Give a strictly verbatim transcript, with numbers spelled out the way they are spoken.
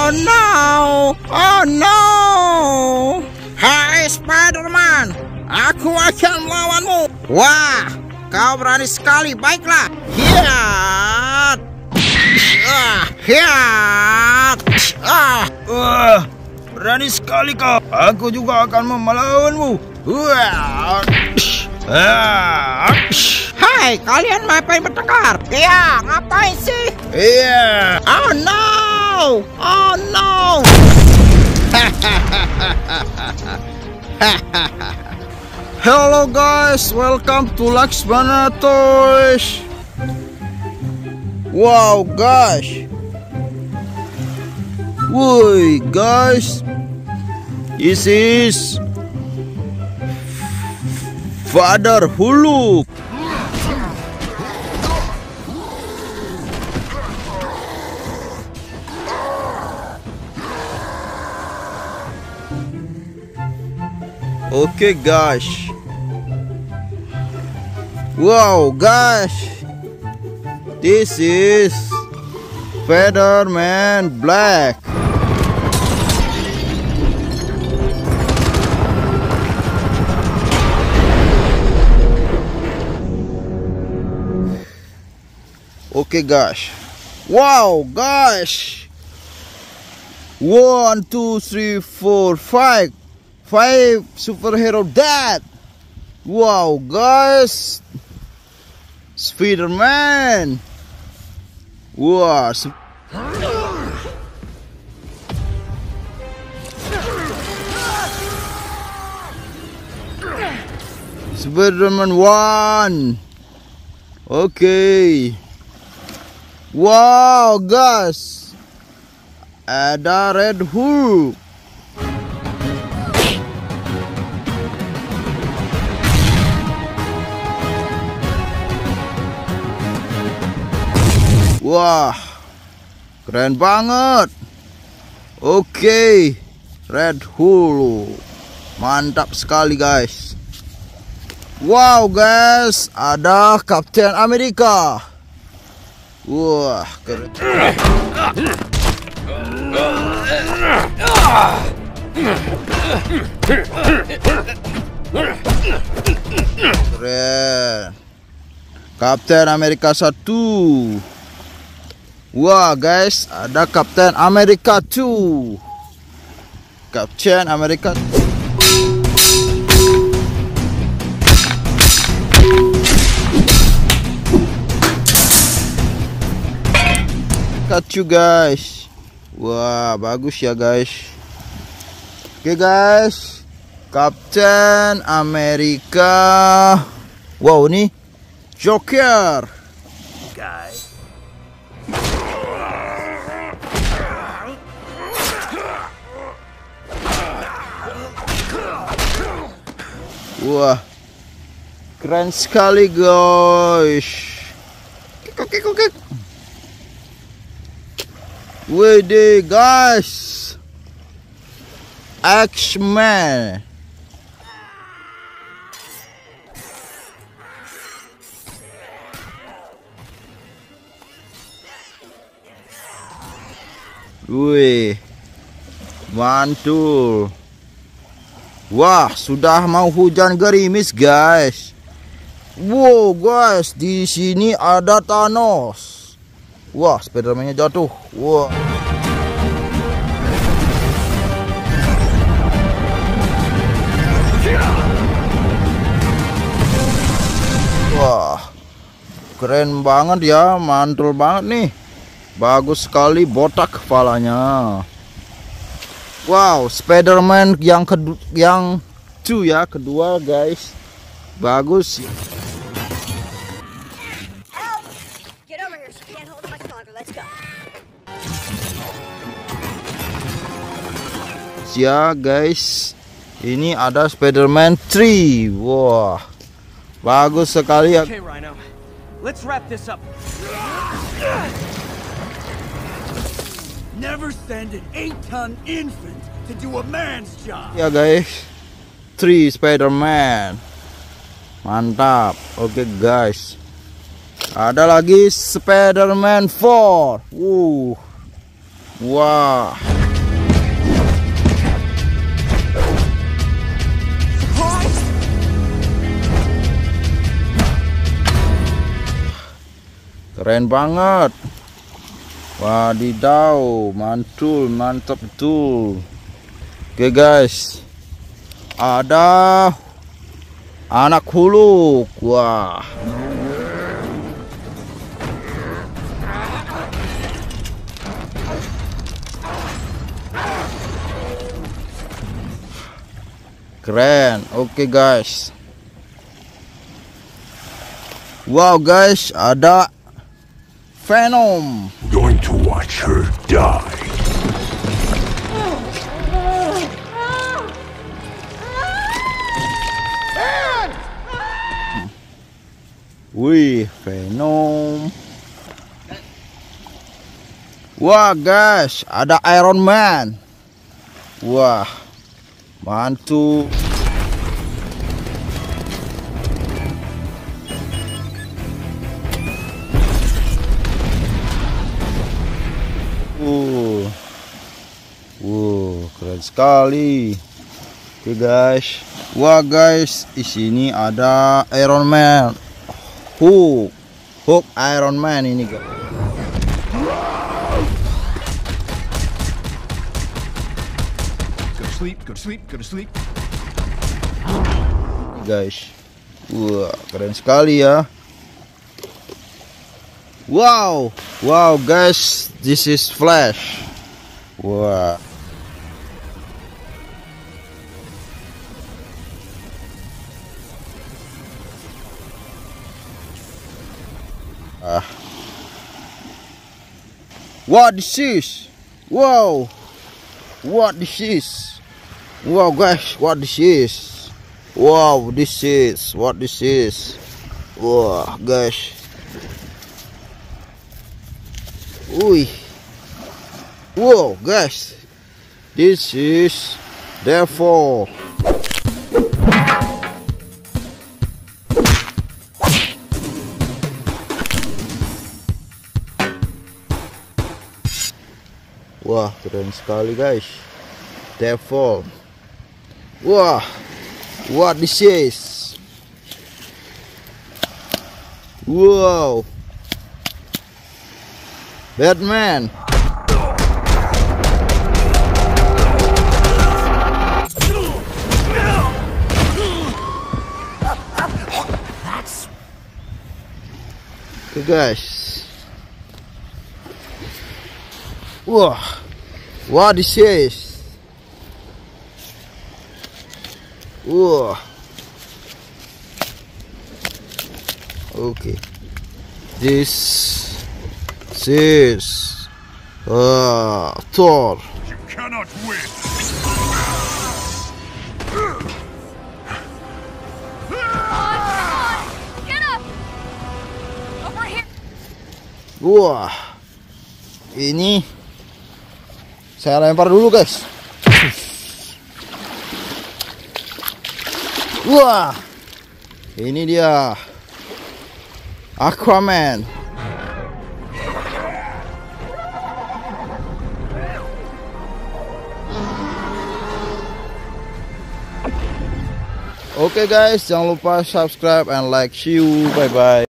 Oh no! Oh no! Hai Spider-Man, aku akan melawanmu. Wah, kau berani sekali. Baiklah. Hiat. Ah, hiat. Ah, Wah, berani sekali kau. Aku juga akan melawanmu. Wah. Ah. hai, kalian ngapain bertengkar? Iya, ngapain sih? Iya. Oh no! Oh no! Hello guys, welcome to Laxmana Toys. Wow guys. Woi guys, this is Father Hulk. Okay guys. Wow guys, this is Spider-Man Black. Okay guys. Wow guys. One, two, three, four, five. Five superhero dead. Wow guys, Spider-Man. Wow. Spider-Man one. Okay. Wow guys, ada Red Hulk. Wah, keren banget. Oke, Red Hulk. Mantap sekali guys. Wow guys, ada Captain America. Wah, keren. Keren. Captain America satu. Wah guys, ada Captain America two. Captain America Kacu guys. Wah, bagus ya guys. Oke guys, Captain America. Wow, ini Joker. Guys. Wah, keren sekali guys. Kik kik kik. Wede guys, X-Men. Wih, mantul. Wah, sudah mau hujan gerimis guys. Wow guys, di sini ada Thanos. Wah, Spider-Man-nya jatuh. Wah. Wah, keren banget ya, mantul banget nih. Bagus sekali, botak kepalanya. Wow, Spider-Man yang kedua, yang two ya, kedua guys. Bagus. Ya guys, ini ada Spider-Man three. Wah, bagus sekali ya. Okay, Rhino. Let's wrap this up. Never send an eight-ton infant to do a man's job. Ya guys, three Spider-Man. Mantap. Oke guys. Ada lagi Spider-Man four. Uh. Wah. Keren banget. Wadidaw, mantul, mantap betul. Oke guys, ada anak huluk. Wah, keren. Oke guys. Wow guys, ada Venom. Going to watch her die. Wih, Venom. Wah guys, ada Iron Man. Wah, mantul. Uh, uh, keren sekali. Oke guys, wah guys, di sini ada Iron Man. Hulk, Hulk Iron Man ini guys. Go to sleep, go to sleep, go to sleep. Guys, wah keren sekali ya. Wow, wow guys, this is Flash. Wah. Ah. What this is? Wow. What this is? Wow guys, what this is? Wow, this is what this is. Wah, guys. Ui. Wow, guys. This is Devil. Wah, keren sekali guys. Devil. Wah, what this is? Wow. Batman. Okay guys. Wah, what this is? Wah. Okay. This is uh Thor. You cannot win. Get up! Over here! Wah. Ini saya lempar dulu, guys. Wah. Ini dia. Aquaman. Oke guys, jangan lupa subscribe and like. See you, bye bye.